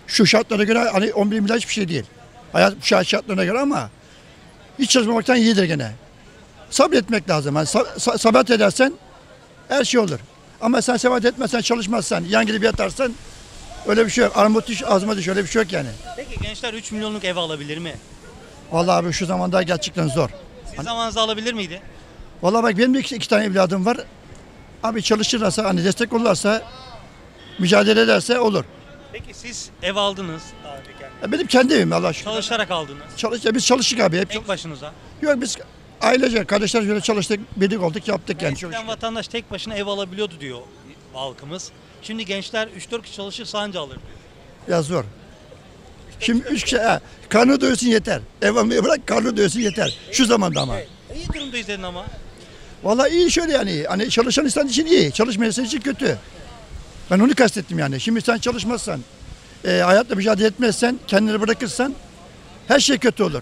şu şartlara göre hani 11 milyar hiçbir şey değil. Hayat şartlarına göre ama hiç çalışmamaktan iyidir gene. Sabretmek lazım. Yani sabret edersen her şey olur. Ama sen sabret etmezsen, çalışmazsan, yan gidip yatarsan öyle bir şey yok. Armut düş, azma düş, öyle bir şey yok yani. Peki gençler 3 milyonluk ev alabilir mi? Vallahi abi şu zamanda gerçekten zor. Siz zamanınızda alabilir miydi? Vallahi bak benim de iki tane evladım var. Abi çalışırlarsa, hani destek olurlarsa, mücadele ederse olur. Peki siz ev aldınız. Benim kendi evim Allah aşkına. Çalışarak aldınız. Biz çalıştık abi. Hep Tek başınıza. Yok biz ailece, kardeşler şöyle çalıştık, birlik olduk, yaptık yani. Eskiden vatandaş tek başına ev alabiliyordu diyor halkımız. Şimdi gençler 3-4 kişi çalışırsa anca alır diyor. Ya zor. Şimdi 3 kişi, karnı doyursun yeter. Ev almayı bırak, karnı doyursun yeter. Şu zamanda ama. İyi durumdayız dedin ama. Vallahi iyi şöyle yani. Hani çalışan insan için iyi, çalışmayan insan için kötü. Ben onu kastettim yani. Şimdi sen çalışmazsan, hayatla mücadele etmezsen, kendini bırakırsan her şey kötü olur.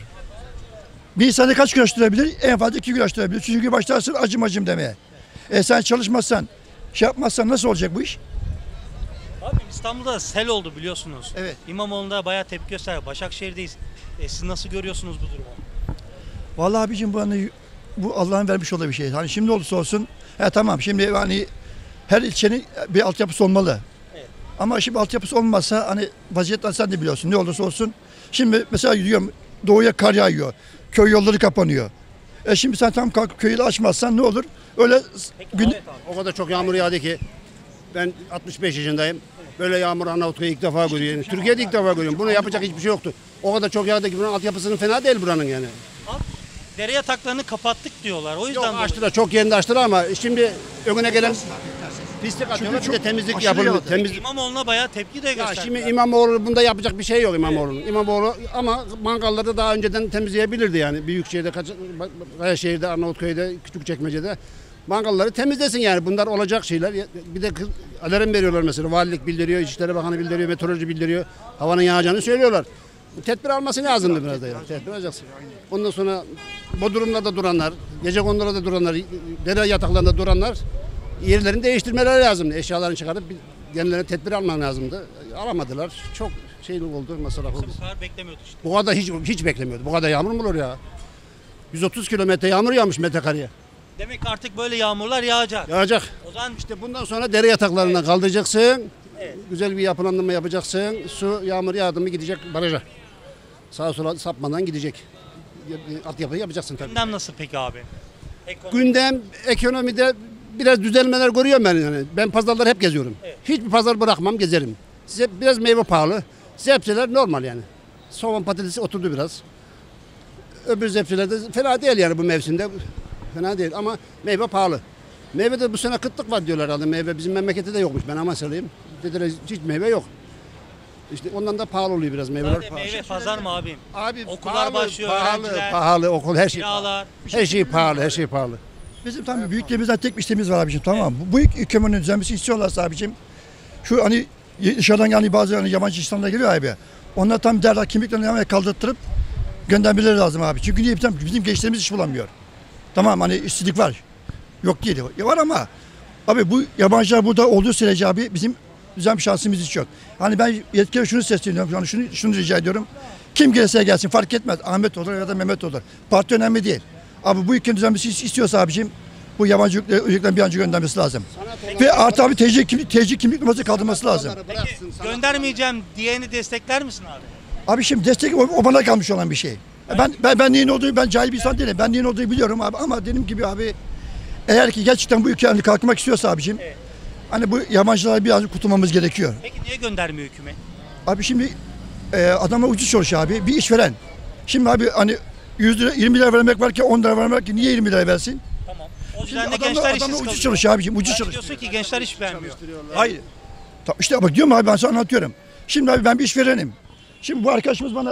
Bir insanı kaç gün açtırabilir? En fazla 2 gün açtırabilir. 3. gün başlarsın acım acım demeye. Sen çalışmazsan, şey yapmazsan nasıl olacak bu iş? Abi İstanbul'da sel oldu biliyorsunuz. Evet. İmamoğlu'nda bayağı tepki gösterdi. Başakşehir'deyiz. Siz nasıl görüyorsunuz bu durumu? Vallahi abicim bu Allah'ın vermiş olduğu bir şey. Hani şimdi olursa olsun, tamam şimdi hani her ilçenin bir altyapısı olmalı. Evet. Ama şimdi altyapısı olmazsa hani vaziyetler sen de biliyorsun ne olursa olsun. Şimdi mesela diyorum doğuya kar yağıyor. Köy yolları kapanıyor. Şimdi sen tam köyü açmazsan ne olur? Öyle O kadar çok yağmur yağdı ki ben 65 yaşındayım. Böyle yağmur Arnavutköy'ü ilk defa görüyorum. Türkiye'de ilk defa görüyorum. Bunu yapacak hiçbir şey yoktu. O kadar çok yağdı ki buranın altyapısının fena değil buranın yani. Abi, dere yataklarını kapattık diyorlar. O yüzden Yok açtılar, çok yerinde açtılar ama şimdi önüne gelen pislik atıyorlar, bir de temizlik yapılıyor. İmamoğlu'na bayağı tepki de Ya gösterdi. şimdi İmamoğlu bunda yapacak bir şey yok İmamoğlu'nun. İmamoğlu ama mangalları daha önceden temizleyebilirdi yani. Büyükşehir'de, Kayaşehir'de, Arnavutköy'de, Küçükçekmece'de mangalları temizlesin yani. Bunlar olacak şeyler. Bir de alarm veriyorlar mesela. Valilik bildiriyor, İçişleri Bakanı bildiriyor, meteoroloji bildiriyor. Havanın yağacağını söylüyorlar. Tedbir alması lazımdı biraz da ya. Tedbir alacaksın. Ondan sonra Bodrum'da duranlar, gecekondularda duranlar, dere yataklarında duranlar yerlerini değiştirmeleri lazımdı. Eşyalarını çıkarıp kendilerine tedbir alman lazımdı. Alamadılar. Çok şeylik oldu, masraf oldu. Bu kadar beklemiyordu işte. Bu kadar hiç beklemiyordu. Bu kadar yağmur mu olur ya? 130 kilometre yağmur yağmış metrekareye. Demek ki artık böyle yağmurlar yağacak. Yağacak. O zaman İşte bundan sonra dere yataklarından kaldıracaksın. Evet. Güzel bir yapılandırma yapacaksın. Su yağmur yağdı mı gidecek baraja. Sağa sola sapmadan gidecek. Altyapıyı yapacaksın tabii. gündem nasıl peki abi? Gündem ekonomide biraz düzelmeler görüyorum ben yani. Ben pazarları hep geziyorum. Evet. Hiçbir pazar bırakmam, gezerim. Size biraz meyve pahalı. Sebzeler normal yani. Soğan patatesi oturdu biraz. Öbür sebzeler de fena değil yani bu mevsimde. Fena değil ama meyve pahalı. Meyve de bu sene kıtlık var diyorlar herhalde. Meyve bizim memlekette de yokmuş. Ben Amasyalıyım. Dediler hiç meyve yok. İşte ondan da pahalı oluyor biraz meyveler. Sadece meyve pazar mı abim? Abi Okullar pahalı, başlıyor, pahalı, öğrenciler, pahalı, okul her şey. kiralar. Her şey pahalı, her şey pahalı. bizim tabii büyüklerimizden tek bir isteğimiz var abicim, tamam mı? Bu hükümetin düzenlemesi istiyorlarsa abicim, şu hani dışarıdan yani bazı hani yabancı insanlar geliyor abi. Onlar tam derhal kimliklerini kaldırtırıp göndermeleri lazım abi. Çünkü niye bizim gençlerimiz iş bulamıyor. Tamam hani işsizlik var. Yok değil. Ya var ama abi bu yabancılar burada olduğu sürece abi bizim düzen bir şansımız hiç yok. Hani ben yetkili şunu sesleniyorum. Yani şunu rica ediyorum. Kim gelirse gelsin fark etmez. Ahmet olur ya da Mehmet olur. Parti önemli değil. Abi bu ülkenin düzenlemesi istiyorsa abicim bu yabancı ülkeden bir an önce göndermesi lazım. Ve artı abi TC kimlik numarası kaldırması lazım. Peki göndermeyeceğim diyeni destekler misin abi? Abi şimdi destek o bana kalmış olan bir şey. Ben neyin olduğunu, ben cahil bir insan değilim. Ben neyin olduğunu biliyorum abi ama dediğim gibi abi eğer ki gerçekten bu ülke kalkmak istiyorsa abicim, evet, hani bu yabancılara biraz kurtulmamız gerekiyor. Peki niye göndermiyor hükümet? Abi şimdi adama ucuz çalışıyor abi, bir işveren. Şimdi abi hani 100 lira 20 lira vermek var ki 10 lira vermek var ki niye 20 lira versin? Tamam. O yüzden de gençler işsiz kalıyor. Ucuz çalışıyor abicim, ucuz çalışıyor. Diyorsun ki gençler iş beğenmiyor. Hayır. İşte bak diyorum abi ben sana anlatıyorum. Şimdi abi ben bir işverenim. Şimdi bu arkadaşımız bana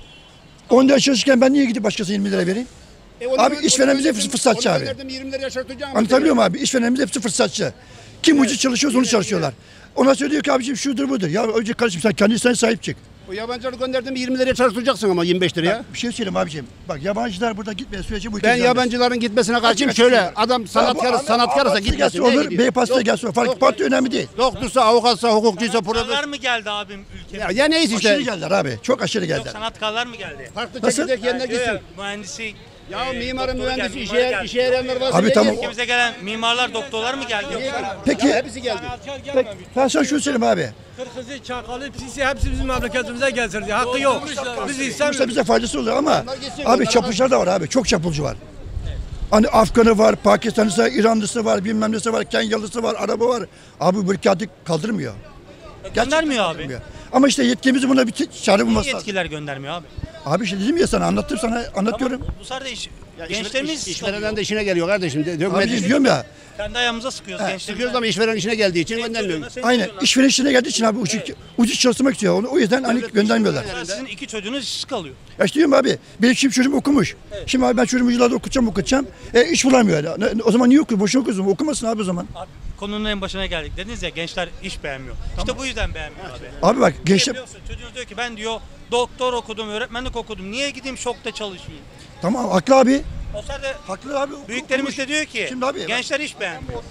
10 lira çalışırken ben niye gidip başkasına 20 lira vereyim? Abi işverenimiz hepsi fırsatçı abi. Anlatabiliyor muyum abi? İşverenimiz hepsi fırsatçı. Kim ucuz çalışıyorsa onu çalışıyorlar. Ona söylüyor ki abicim şudur budur. Ya önce kardeşim sen kendine sahip çık. O yabancıları gönderdim 20 liraya çalıştıracaksın ama 25 liraya. Bir şey söyleyeyim abicim. Bak yabancılar burada gitmeye sürece bu ülke Ben düzelmez. yabancıların gitmesine karşıyım. Açık Şöyle açık. adam sanatkarsa gitmesin. Gelse Niye olur, gidiyor? Beypas'ta Yok, gelse olur. Fark yok, parti önemli değil. Doktorsa, avukatsa, hukukçuysa, Sanatkarlar profesör. mı geldi abim ülkeme? Ya neyse Aşırı işte. geldiler abi. Çok aşırı Yok geldiler. sanatkarlar mı geldi? Farklı Nasıl? çekirdek yerine Diyor gitsin. ya, mühendisi. Ya mimarın doktoru mühendisi geldi, işe, mimarı geldi. işe yarayanlar varsa Abi niye tamam. gelmiyor? Ülkemize gelen mimarlar, doktorlar mı geldi? Yoksa Peki. Ya hepsi geldi. Ben sana şunu söyleyeyim abi. Kırkızı, Çakalı, Pisi hepsi bizim memleketimize getirdi. Hakkı yok. Biz Sonuçta istemiyoruz. bize faydası oluyor ama Onlar geçsin, abi onlar çapulcular da var abi. Çok çapulcu var. Hani Afganı var, Pakistanlısı var, İranlısı var, bilmem nesi var, Kenyalısı var, araba var. Abi bu ülke artık kaldırmıyor. göndermiyor abi. Kaldırmıyor. Ama işte yetkimizi buna bir çare Niye bulması lazım. yetkiler göndermiyor abi? Abi işte dedim ya sana anlattım sana anlatıyorum. Bu sefer de Gençlerimiz gençlerimiz işverenden de işine geliyor kardeşim. Abi diyorum ya kendi ayağımıza sıkıyoruz gençlerimiz. Sıkıyoruz ama işveren işine geldiği için göndermiyor. aynen işveren işine geldiği için abi ucuz çalışmak istiyor. Onu, o yüzden hani göndermiyorlar. Sizin 2 çocuğunuz işsiz kalıyor. Ya işte diyorum abi benim şimdi çocuğum okumuş. Şimdi abi ben çocuğumu yıllardır okutacağım. İş bulamıyor. O zaman niye okuyor? Boşuna okuyorsun. Okumasın abi o zaman. Abi konunun en başına geldik. Dediniz ya gençler iş beğenmiyor. İşte bu yüzden beğenmiyor abi. Abi bak gençler Biliyorsun, çocuğunuz diyor ki ben diyor doktor okudum, öğretmenlik okudum. Niye gideyim şokta çalışayım? tamam haklı abi. O sırada Haklı abi. büyüklerimiz de diyor ki Şimdi abi, gençler iş beğenmiyor.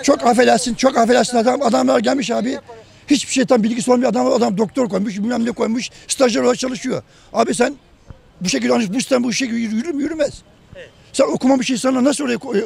çok affedersin adamlar gelmiş abi. Hiçbir şeyden bilgisi olmuyor adam doktor koymuş, bilmem ne koymuş, stajyer olarak çalışıyor. Abi sen bu şekilde hani bu sistem bu şekilde yürür mü yürümez. Evet. Sen okumamış insanlar nasıl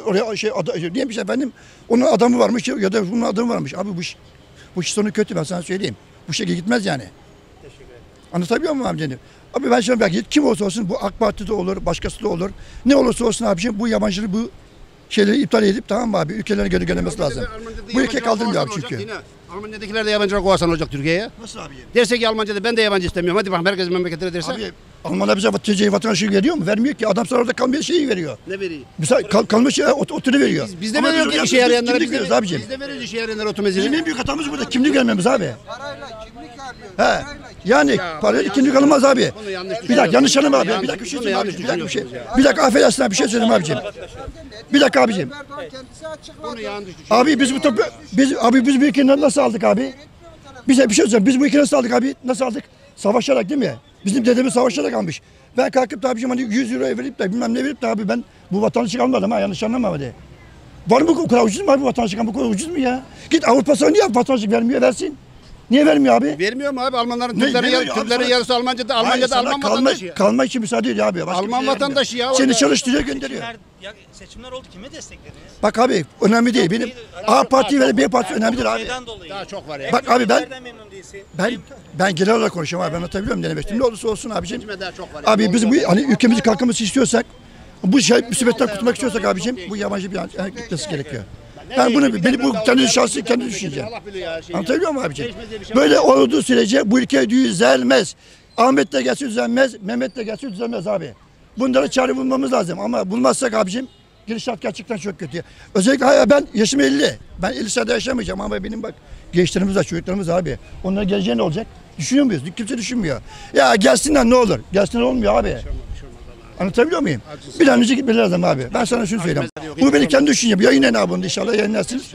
oraya diyemiş efendim onun adamı varmış ya da bunun adamı varmış. Abi bu iş sonu kötü ben sana söyleyeyim. Bu şekilde gitmez yani. Teşekkür ederim. Anlatabiliyor muyum amcanım? Abi ben şimdi bak kim olursa olsun bu AK Parti'de olur, başkası da olur. Ne olursa olsun abiciğim bu yabancılığı bu şeyleri iptal edip tamam mı abi ülkelerine geri gelmesi lazım. Bu ülke kaldırmıyor abi çünkü. Almanya'dakiler de yabancılar kovarsan olacak Türkiye'ye. Nasıl abi? Derse ki Almanca'da ben de yabancı istemiyorum. Hadi bak merkez memleketlere derse. Abi Almanlar bize TC vatandaşı veriyor mu? Vermiyor ki. Adam sana orada kalmaya şeyi veriyor. Ne vereyim? Mesela kalmış şey otunu veriyor. Biz de Ama veriyoruz biz işe yarayanlara. kimlik veriyoruz abicim. Biz de veriyoruz işe yarayanlara Bizim otomezini. en büyük hatamız burada kimlik vermemiz abi. Parayla kimlik arıyor. He. Parayla Yani parayla kimlik alınmaz abi. Bunu yanlış Bir dakika yanlış anlama abi. Yanlış- Bir dakika bir şey bunu söyleyeyim yanlış abicim. Bir dakika bir şey. düşünüyorsunuz Bir dakika affedersin abi bir şey söyleyeyim abicim. Bir dakika abicim. Erdoğan kendisi açıkladı. Bunu yanlış düşünüyorsunuz. Abi biz bu ülkeyi nasıl aldık abi? Bize bir şey söyleyeyim. Biz bu ülkeyi nasıl aldık abi? Nasıl aldık? Savaşarak değil mi? Bizim dedemiz savaşarak almış. Ben kalkıp da abicim hani 100 euro verip de bilmem ne verip de abi ben bu vatandaşlık almadım ha yanlış anlama hadi. Var mı o kadar ucuz mu abi vatandaşlık? Bu kadar ucuz mu ya? Git Avrupa sana niye vatandaşlık vermiyor versin? Niye vermiyor abi? Vermiyor mu abi? Almanların Ne Türklerin veriyor abi Türklerin sana? yarısı Almanca'da Hayır, Almanya'da sana Alman vatandaşı ya. kalma için müsaade ediyor abi. Başka Alman bir şey vermiyor. vatandaşı ya, Seni orada. çalıştırıyor gönderiyor. Seçimler oldu kime desteklediniz? Bak abi önemli değil. Benim A parti ve B parti önemlidir abi. Şeyden dolayı. Daha çok var ya. Bak abi ben Nereden memnun değilsin? ben genel olarak konuşuyorum abi. Ben anlatabiliyor muyum denemek istiyorum. Ne olursa olsun abicim. Seçime daha çok var ya. Abi biz bu hani ülkemizi kalkınması istiyorsak bu musibetten kurtulmak istiyorsak abicim bu yabancı bir gitmesi gerekiyor. Ben bunu bu kendi şahsi kendi düşüneceğim. Allah biliyor her şeyi. Anlatabiliyor muyum abicim? Değişmez diye bir şey Böyle olduğu sürece bu ülke düzelmez. Ahmet de gelse düzelmez, Mehmet de gelse düzelmez abi. Bunlara çare bulmamız lazım ama bulmazsak abicim gidişat gerçekten çok kötü. Özellikle ben yaşım 50. Ben 50 sene yaşamayacağım ama benim bak gençlerimiz var, çocuklarımız abi. Onların geleceği ne olacak? Düşünüyor muyuz? Kimse düşünmüyor. Ya gelsinler ne olur? Gelsinler olmuyor abi. Anlatabiliyor muyum? Bir an önce gitmeleri lazım abi. Ben sana şunu söyleyeyim. Bu benim kendi düşüncem. Yayınlayın abi bunu inşallah yayınlarsınız.